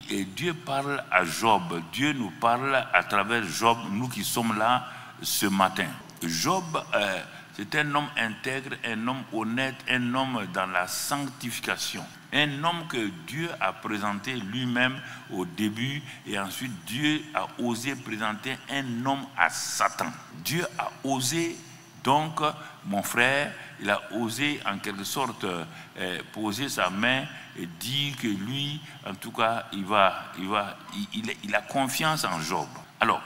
Et Dieu parle à Job. Dieu nous parle à travers Job, nous qui sommes là ce matin. Job, c'est un homme intègre, un homme honnête, un homme dans la sanctification. Un homme que Dieu a présenté lui-même au début et ensuite Dieu a osé présenter un homme à Satan. Dieu a osé, donc, mon frère, il a osé en quelque sorte poser sa main et dire que lui, en tout cas, il a confiance en Job. Alors,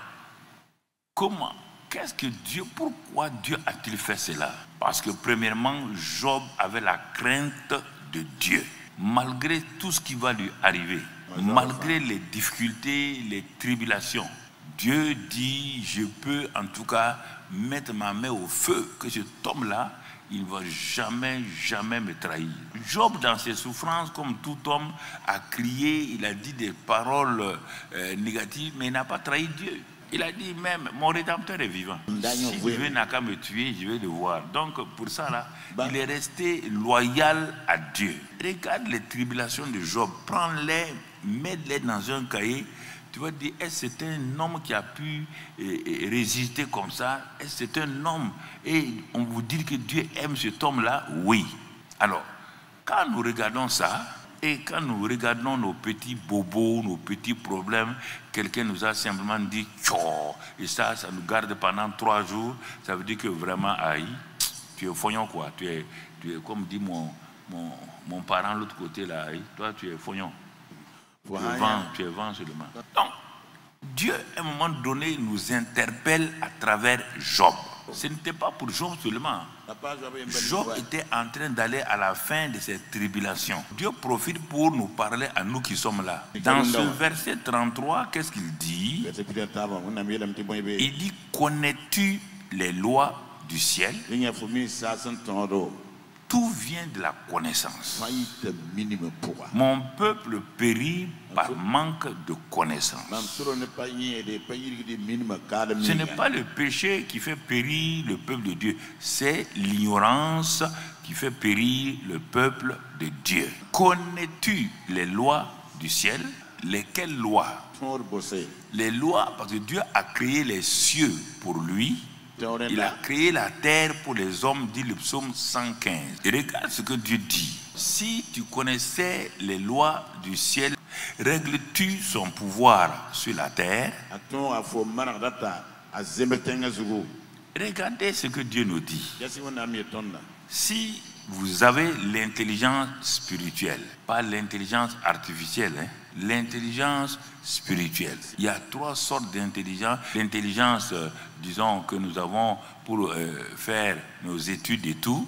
pourquoi Dieu a-t-il fait cela? Parce que premièrement, Job avait la crainte de Dieu. Malgré tout ce qui va lui arriver, malgré les difficultés, les tribulations, Dieu dit, je peux en tout cas mettre ma main au feu, que cet homme-là, il ne va jamais, jamais me trahir. Job, dans ses souffrances, comme tout homme, a crié, il a dit des paroles négatives, mais il n'a pas trahi Dieu. Il a dit même, mon Rédempteur est vivant. Si Dieu n'a qu'à me tuer, je vais le voir. Donc pour ça, là, il est resté loyal à Dieu. Regarde les tribulations de Job, prends-les, mets-les dans un cahier. Tu vas dire, est-ce que c'est un homme qui a pu résister comme ça? Est-ce que c'est un homme? Et on vous dit que Dieu aime cet homme-là? Oui. Alors, quand nous regardons ça, et quand nous regardons nos petits bobos, nos petits problèmes, quelqu'un nous a simplement dit tchou, et ça nous garde pendant 3 jours, ça veut dire que vraiment, aïe, tu es fognon quoi, tu es comme dit mon parent de l'autre côté là, aïe, toi tu es fognon, tu es vent seulement. Donc, Dieu à un moment donné nous interpelle à travers Job. Ce n'était pas pour Job seulement. Job était en train d'aller à la fin de cette tribulation. Dieu profite pour nous parler à nous qui sommes là. Dans ce verset 33, qu'est-ce qu'il dit? Il dit, connais-tu les lois du ciel? Tout vient de la connaissance. Mon peuple périt par manque de connaissance. Ce n'est pas le péché qui fait périr le peuple de Dieu, c'est l'ignorance qui fait périr le peuple de Dieu. Connais-tu les lois du ciel? Lesquelles lois? Les lois, parce que Dieu a créé les cieux pour lui. Il a créé la terre pour les hommes, dit le psaume 115. Et regarde ce que Dieu dit. Si tu connaissais les lois du ciel, règles-tu son pouvoir sur la terre? Regardez ce que Dieu nous dit. Si vous avez l'intelligence spirituelle, pas l'intelligence artificielle, l'intelligence spirituelle. Il y a 3 sortes d'intelligence. L'intelligence, disons, que nous avons pour faire nos études et tout.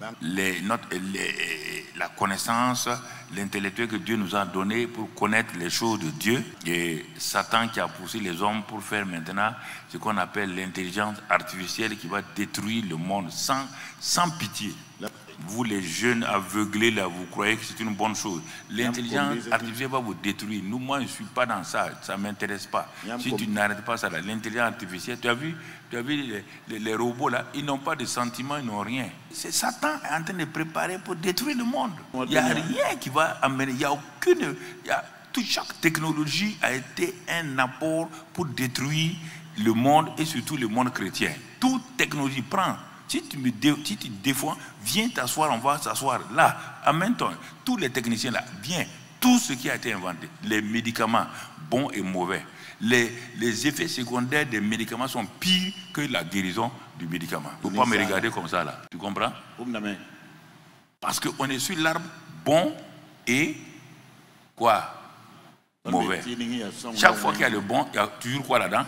La connaissance, l'intellectuel que Dieu nous a donné pour connaître les choses de Dieu. Et Satan qui a poussé les hommes pour faire maintenant ce qu'on appelle l'intelligence artificielle qui va détruire le monde sans pitié. Vous les jeunes aveuglés là, vous croyez que c'est une bonne chose. L'intelligence artificielle va vous détruire. Nous, moi je ne suis pas dans ça, ça ne m'intéresse pas. Si tu n'arrêtes pas ça, l'intelligence artificielle, tu as vu les robots là, ils n'ont pas de sentiments, ils n'ont rien. C'est Satan en train de préparer pour détruire le monde. Il n'y a rien qui va amener, il n'y a aucune... chaque technologie a été un apport pour détruire le monde et surtout le monde chrétien. Toute technologie prend. Si tu défends, viens t'asseoir, on va s'asseoir là. Amène-toi. Tous les techniciens là, viens. Tout ce qui a été inventé, les médicaments, bons et mauvais, les effets secondaires des médicaments sont pires que la guérison du médicament. Il ne faut pas me regarder comme ça là. Tu comprends? Parce qu'on est sur l'arbre bon et quoi? Mauvais. Chaque fois qu'il y a le bon, il y a toujours quoi là-dedans?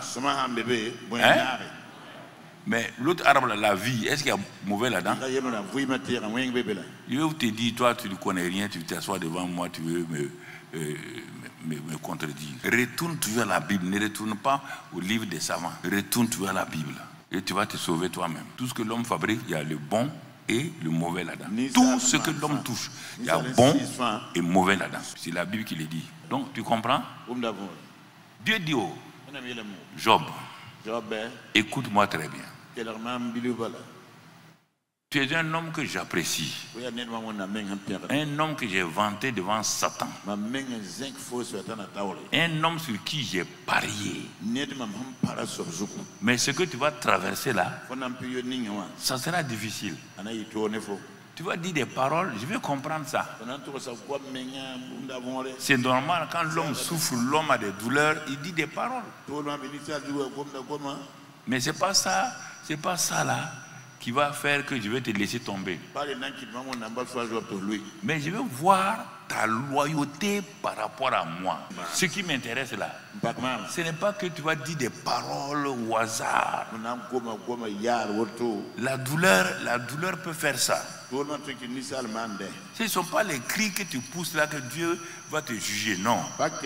Mais l'autre arbre, la vie, est-ce qu'il y a mauvais là-dedans? Je vais te dire, toi, tu ne connais rien, tu t'assois devant moi, tu veux me contredire. Retourne toujours à la Bible, ne retourne pas au livre des savants. Retourne toujours à la Bible et tu vas te sauver toi-même. Tout ce que l'homme fabrique, il y a le bon et le mauvais là-dedans. Tout ce que l'homme touche, il y a bon et mauvais là-dedans. C'est la Bible qui le dit. Donc, tu comprends? Dieu dit au Job, écoute-moi très bien. Tu es un homme que j'apprécie. Un homme que j'ai vanté devant Satan. Un homme sur qui j'ai parié. Mais ce que tu vas traverser là, ça sera difficile. Tu vas dire des paroles, je vais comprendre ça. C'est normal, quand l'homme souffre, l'homme a des douleurs, il dit des paroles. Mais c'est pas ça là qui va faire que je vais te laisser tomber. Mais je veux voir ta loyauté par rapport à moi. Ce qui m'intéresse là, ce n'est pas que tu vas dire des paroles au hasard. La douleur peut faire ça. Ce ne sont pas les cris que tu pousses là que Dieu va te juger, non.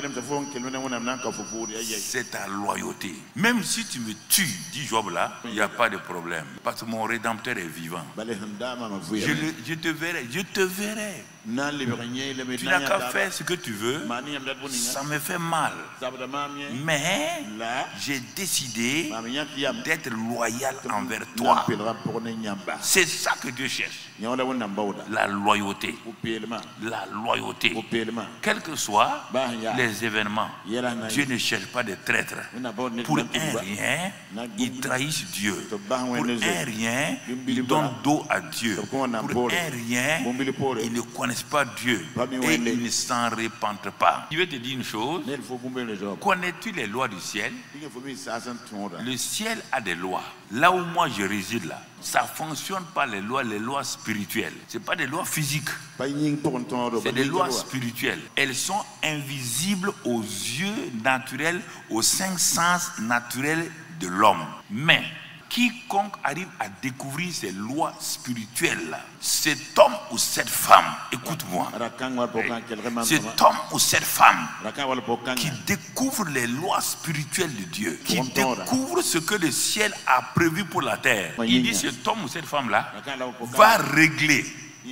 C'est ta loyauté. Même si tu me tues, dit Job là, il n'y a pas de problème. Parce que mon Rédempteur est vivant. Je te verrai. Tu n'as qu'à faire ce que tu veux. Ça me fait mal. Mais j'ai décidé d'être loyal envers toi. C'est ça que Dieu cherche. La loyauté. La loyauté. Quels que soient les événements, Dieu ne cherche pas de traîtres. Pour un rien, ils trahissent Dieu. Pour un rien, ils donnent dos à Dieu. Pour un rien, ils ne connaissent pas Dieu et ils ne s'en repentent pas. Je vais te dire une chose. Connais-tu les lois du ciel? Le ciel a des lois. Là où moi je réside là, ça ne fonctionne pas les lois spirituelles. Ce n'est pas des lois physiques. C'est des lois spirituelles. Elles sont invisibles aux yeux naturels, aux cinq sens naturels de l'homme. Mais quiconque arrive à découvrir ces lois spirituelles, cet homme ou cette femme, écoute-moi, cet homme ou cette femme qui découvre les lois spirituelles de Dieu, qui découvre ce que le ciel a prévu pour la terre, il dit cet homme ou cette femme-là va régler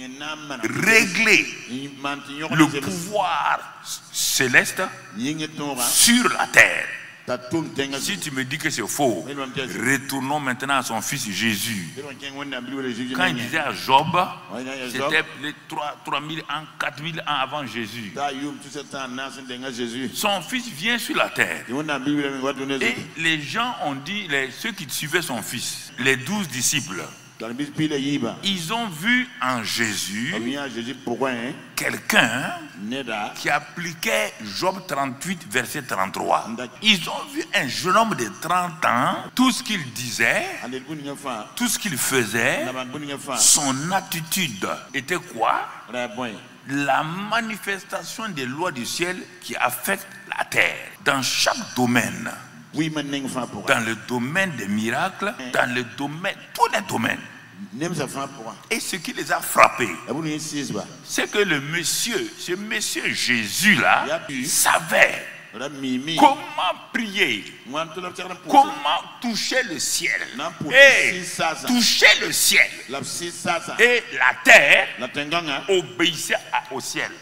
le pouvoir céleste sur la terre. Si tu me dis que c'est faux, retournons maintenant à son fils Jésus. Quand il disait à Job, c'était 3000 ans, 4000 ans avant Jésus. Son fils vient sur la terre. Et les gens ont dit, ceux qui suivaient son fils, les 12 disciples, ils ont vu en Jésus quelqu'un qui appliquait Job 38, verset 33. Ils ont vu un jeune homme de 30 ans, tout ce qu'il disait, tout ce qu'il faisait, son attitude était quoi? La manifestation des lois du ciel qui affectent la terre dans chaque domaine. Dans le domaine des miracles, dans le domaine, tous les domaines. Et ce qui les a frappés, c'est que ce monsieur Jésus-là, savait comment prier, comment toucher le ciel, et toucher le ciel, et la terre obéissait au ciel.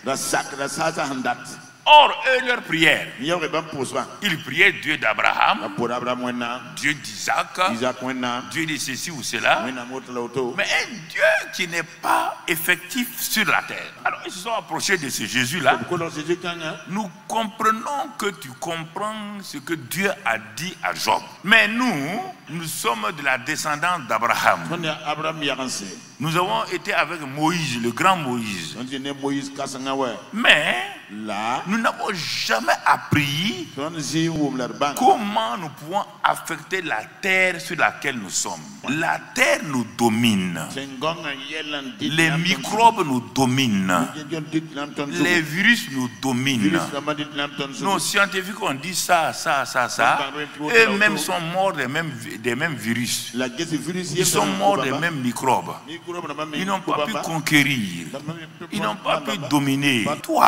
Or, eux, leur prière, ils priaient Dieu d'Abraham, Dieu d'Isaac, Dieu de ceci ou cela, mais un Dieu qui n'est pas effectif sur la terre. Alors, ils se sont approchés de ce Jésus-là. Nous comprenons que tu comprends ce que Dieu a dit à Job. Mais nous sommes de la descendance d'Abraham. Nous avons été avec Moïse, le grand Moïse. Mais nous n'avons jamais appris comment nous pouvons affecter la terre sur laquelle nous sommes. La terre nous domine. Les microbes nous dominent. Les virus nous dominent. Nos scientifiques ont dit ça. Eux-mêmes sont morts des mêmes virus. Ils sont morts des mêmes microbes. Ils n'ont pas pu conquérir. Ils n'ont pas pu dominer. Toi,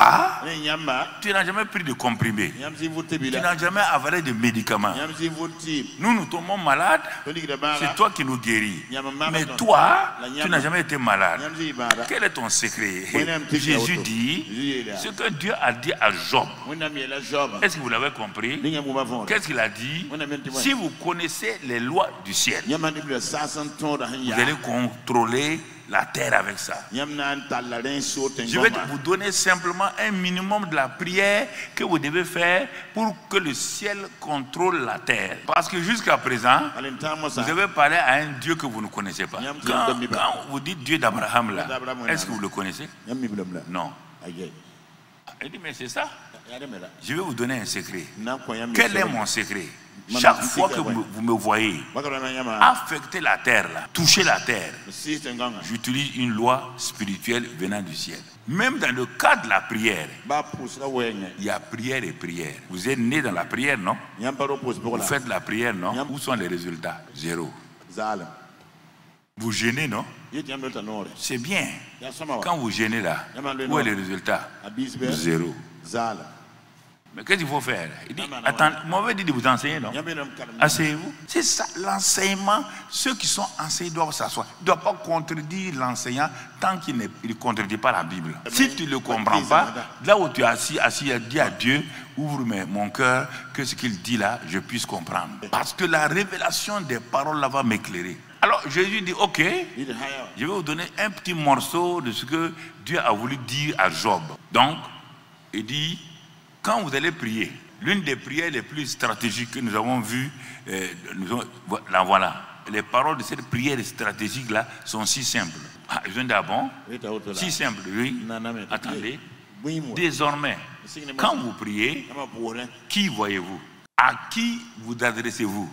Tu n'as jamais pris de comprimés. Tu n'as jamais avalé de médicaments. Nous tombons malades, c'est toi qui nous guéris. Mais toi, tu n'as jamais été malade. Quel est ton secret? Jésus dit ce que Dieu a dit à Job. Est-ce que vous l'avez compris? Qu'est-ce qu'il a dit? Si vous connaissez les lois du ciel, vous allez contrôler la terre avec ça. Je vais vous donner simplement un minimum de la prière que vous devez faire pour que le ciel contrôle la terre. Parce que jusqu'à présent, vous avez parlé à un Dieu que vous ne connaissez pas. Quand vous dites Dieu d'Abraham là, est-ce que vous le connaissez? Non. Il dit mais c'est ça. Je vais vous donner un secret. Quel est mon secret? Chaque fois que vous me voyez affecter la terre, là, toucher la terre, j'utilise une loi spirituelle venant du ciel. Même dans le cas de la prière, il y a prière et prière. Vous êtes né dans la prière, non? Vous faites la prière, non? Où sont les résultats? Zéro. Vous gênez, non? C'est bien. Quand vous gênez là, où est le résultat? Zéro. Mais qu'est-ce qu'il faut faire? Il dit, attends, moi je dit de vous enseigner, non? Asseyez-vous. C'est ça, l'enseignement. Ceux qui sont enseignés doivent s'asseoir. Ils ne doivent pas contredire l'enseignant tant qu'il ne contredit pas la Bible. Si tu ne le comprends pas, là où tu es assis, dis à Dieu, ouvre mon cœur, que ce qu'il dit là, je puisse comprendre. Parce que la révélation des paroles là va m'éclairer. Alors Jésus dit, ok, je vais vous donner un petit morceau de ce que Dieu a voulu dire à Job. Donc, il dit, quand vous allez prier, l'une des prières les plus stratégiques que nous avons vues, là voilà, les paroles de cette prière stratégique-là sont si simples. Ah, je viens d'abord, si simple, oui. Attendez, désormais, quand vous priez, qui voyez-vous? À qui vous adressez-vous?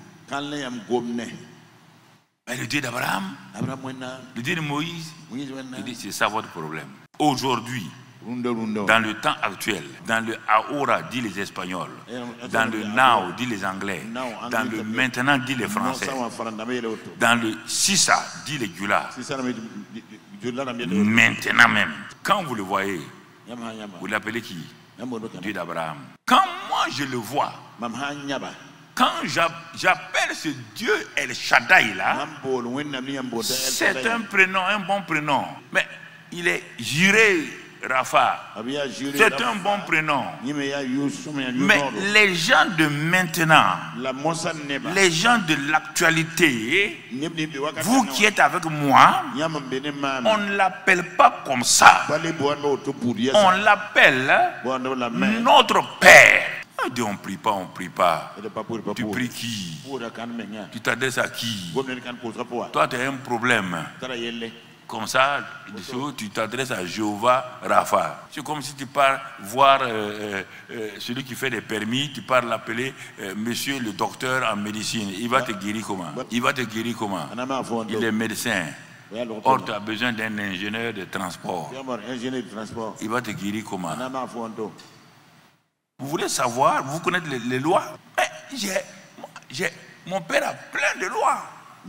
Le Dieu d'Abraham, le Dieu de Moïse, il dit c'est ça votre problème. Aujourd'hui, dans le temps actuel, dans le ahora, dit les Espagnols, dans le now, dit les Anglais, dans le maintenant, dit les Français, dans le sisa, dit les Gula. Maintenant même, quand vous le voyez, vous l'appelez qui? Dieu d'Abraham. Quand moi je le vois, quand j'appelle ce Dieu El Shaddai là, c'est un prénom, un bon prénom, mais il est juré Rapha, c'est un bon prénom. Mais les gens de maintenant, les gens de l'actualité, vous qui êtes avec moi, on ne l'appelle pas comme ça. On l'appelle notre Père. On ne prie pas, on ne prie pas. Tu pries qui? Tu t'adresses à qui? Toi, tu as un problème. Comme ça, tu t'adresses à Jéhovah Rapha. C'est comme si tu pars voir celui qui fait des permis, tu pars l'appeler monsieur le docteur en médecine. Il va te guérir comment? Il va te guérir comment? Il est médecin. Or, tu as besoin d'un ingénieur de transport. Il va te guérir comment? Vous voulez savoir, vous connaissez les lois? Mais mon père a plein de lois.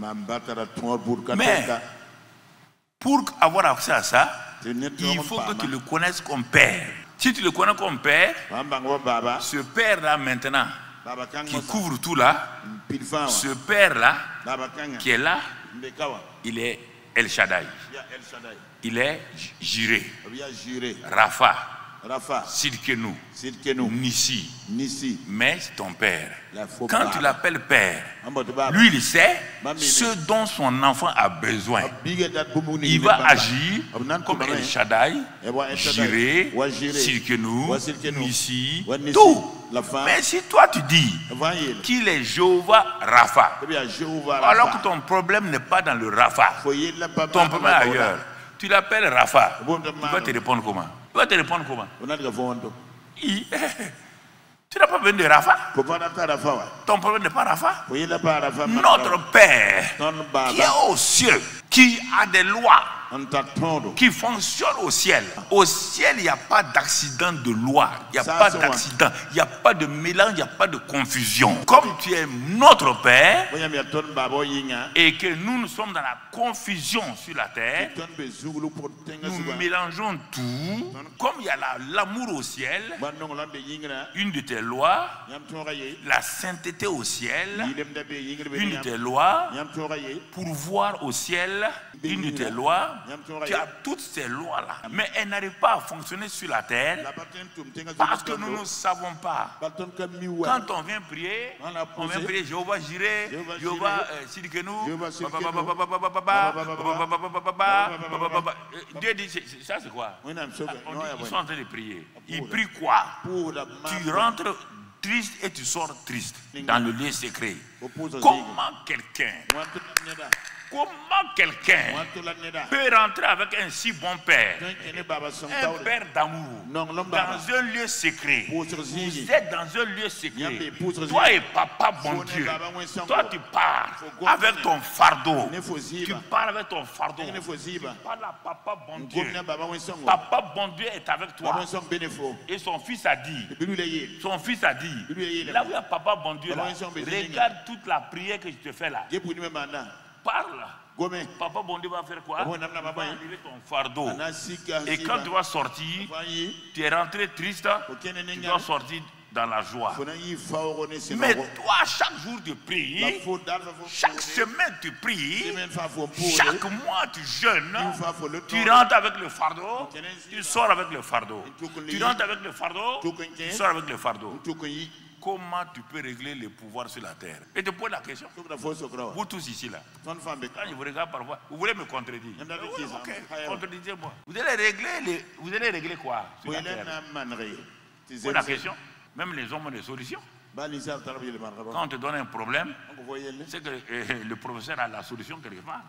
Mais pour avoir accès à ça, il faut que tu le connaisses comme père. Si tu le connais comme père, ce père-là maintenant, qui couvre tout là, ce père-là, qui est là, il est El Shaddai. Il est juré. Rapha. Sidkenu, Nissi, mais c'est ton père. Quand tu l'appelles père, lui il sait ce dont son enfant a besoin. Il va agir comme El Shaddai, Jiré, Sidkenu, Nissi, tout. Mais si toi tu dis qu'il est Jéhovah Rapha, alors que ton problème n'est pas dans le Rapha, ton problème est ailleurs. Tu l'appelles Rapha, il va te répondre comment? Il va te répondre comment? Tu n'as pas besoin de Rapha. Ton problème n'est pas Rapha. Notre Père qui est aux cieux, qui a des lois, qui fonctionne au ciel. Au ciel, il n'y a pas d'accident de loi, il n'y a pas d'accident, il n'y a pas de mélange, il n'y a pas de confusion. Comme tu es notre Père et que nous sommes dans la confusion sur la terre, nous mélangeons tout. Comme il y a l'amour au ciel, une de tes lois, la sainteté au ciel, une de tes lois, pourvoir au ciel, une de tes lois. Tu as toutes ces lois-là, mais elles n'arrivent pas à fonctionner sur la terre parce que nous ne savons pas. Quand on vient prier Jéhovah Jireh, Jéhovah Sidikenu, Dieu dit, ça c'est quoi? Ils sont en train de prier. Ils prient quoi? Tu rentres triste et tu sors triste dans le lieu secret. Comment quelqu'un peut rentrer avec un si bon père, un père d'amour, dans un lieu secret? Vous êtes dans un lieu secret. Toi et papa, bon Dieu, toi tu pars avec ton fardeau. Tu pars avec ton fardeau. Tu parles à papa, bon Dieu. Papa, bon Dieu est avec toi. Et son fils a dit, là où il y a papa, bon Dieu, là, regarde toute la prière que je te fais là. Parle. Papa bon Dieu va faire quoi? Il va enlever ton fardeau. Et quand tu vas sortir, tu es rentré triste, tu dois sortir dans la joie. Mais toi, chaque jour tu pries, chaque semaine tu pries, chaque mois tu jeûnes, tu rentres avec le fardeau, tu sors avec le fardeau. Tu rentres avec le fardeau, tu sors avec le fardeau. Comment tu peux régler les pouvoirs sur la terre? Et te pose la question. Vous tous ici là. Quand je vous regarde parfois, vous voulez me contredire. Ok, contredisez-moi. Vous allez régler quoi sur la terre? Pose la question. Même les hommes ont des solutions. Quand on te donne un problème, c'est que le professeur a la solution quelque part.